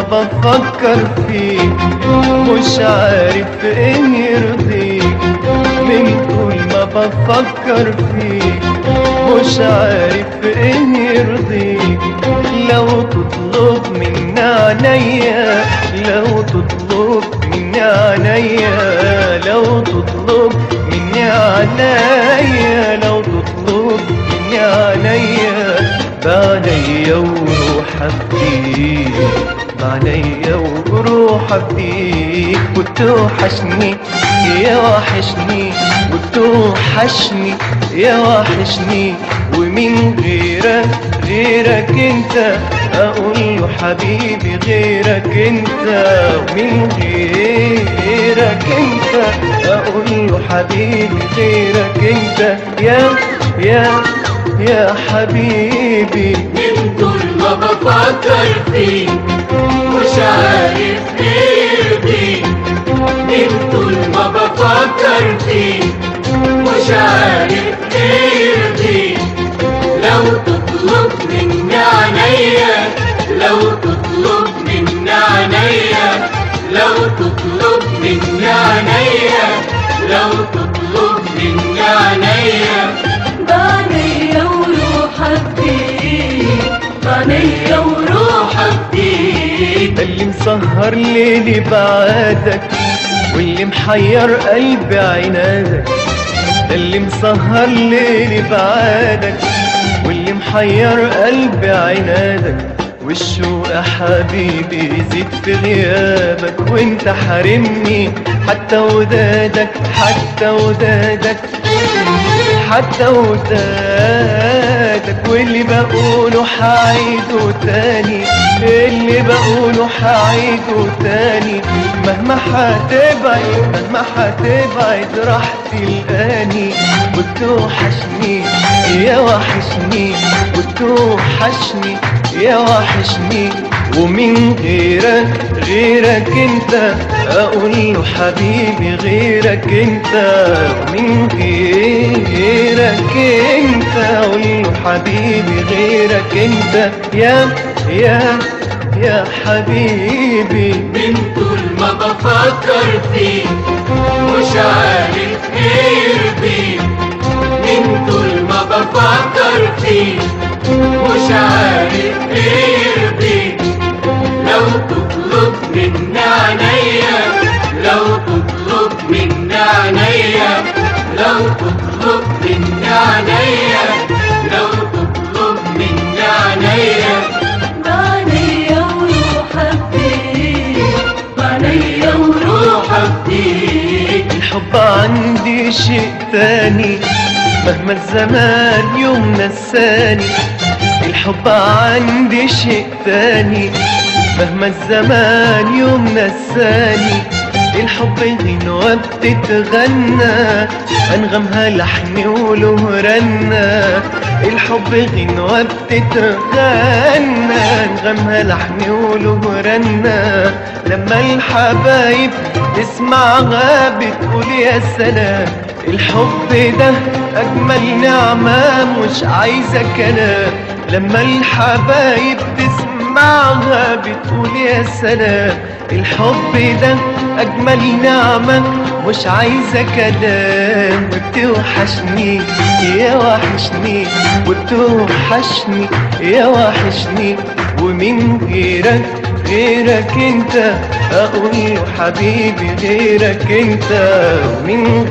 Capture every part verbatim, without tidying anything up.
بفكر فيك مش عارف ايه يرضيك، من طول ما بفكر فيك مش عارف ايه يرضيك. لو تطلب مني عينيا، لو تطلب مني عينيا، لو تطلب مني عينيا، لو تطلب مني عينيا، بعينيا وروح افديك، بعينيا وروح افديك. وتوحشني يا وحشني، وتوحشني يا وحشني، ومن غيرك غيرك انت اقول له حبيبي غيرك انت، ومن غيرك انت اقول له حبيبي غيرك انت يا يا يا حبيبي. من طول ما بفكر فيك مش عارف ايه، من طول ما بفكر فيك مش عارف ايه. لو تطلب مني عينيا، لو تطلب مني عينيا، لو تطلب مني عينيا، لو تطلب مني عينيا، بعينيا وروح افديك، بعينيا وروح افديك. اللي مسهر ليلي بعادك واللي محير قلبي عنادك، اللي مسهر ليلي بعادك واللي محير قلبي عنادك. والشوق يا حبيبي يزيد في غيابك، وانت حارمني حتى ودادك، حتى ودادك، حتى ودادك. واللي بقوله حعيده تاني، اللي بقوله حعيده تاني. مهما حتبعد مهما حتبعد راح تلقاني. وتوحشني يا وحشني، وتوحشني يا وحشني، ومن غيرك غيرك انت اقول له حبيبي غيرك انت، ومن غيرك انت اقول له حبيبي غيرك انت يا يا يا حبيبي. من طول ما بفكر فيك مش عارف ايه، من طول ما بفكر فيك مش عارف ايه. لو تطلب مني عينيا، لو تطلب مني عينيا، لو تطلب مني عينيا، لو تطلب مني عينيا، بعينيا وروح افديك، بعينيا وروح افديك. الحب عندي شيء تاني مهما الزمان يوم نساني، الحب عندي شيء تاني مهما الزمان يوم نساني. الحب غنوة بتتغنى أنغمها لحن وله رنة، الحب غنوة بتتغنى أنغمها لحن وله رنة. لما الحبايب تسمعها بتقول يا سلام، الحب ده أجمل نعمة مش عايزة كلام. لما الحبايب تسمعها بتقول يا سلام، الحب ده أجمل نعمة مش عايزة كلام. وبتوحشني يا وحشني، وبتوحشني يا وحشني، ومن غيرك غيرك انت اقول له حبيبي غيرك انت، ومن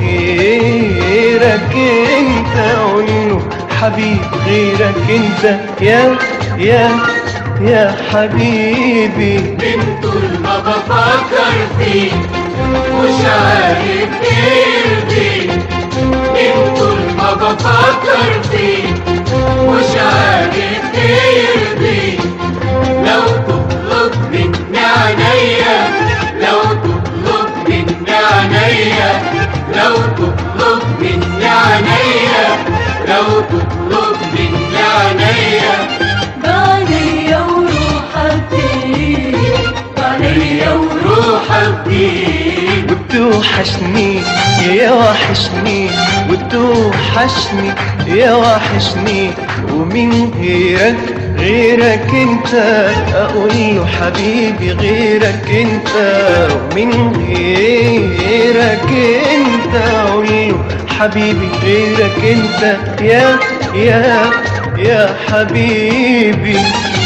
غيرك انت اقول له حبيبي غيرك انت يا يا يا حبيبي. من طول ما بفكر فيك مش عارف ايه، من طول ما بفكر فيك مش عارف ايه. لو تطلب مني عينيا، لو تطلب مني عينيا، لو تطلب مني عينيا، لو تطلب مني عينيا، بعينيا وروح افديك، بعينيا وروح افديك. وتوحشني يا وحشني، وتوحشني يا وحشني، ومن غيرك غيرك انت اقول له حبيبي غيرك انت، ومن غيرك انت اقول له حبيبي غيرك انت يا يا يا حبيبي.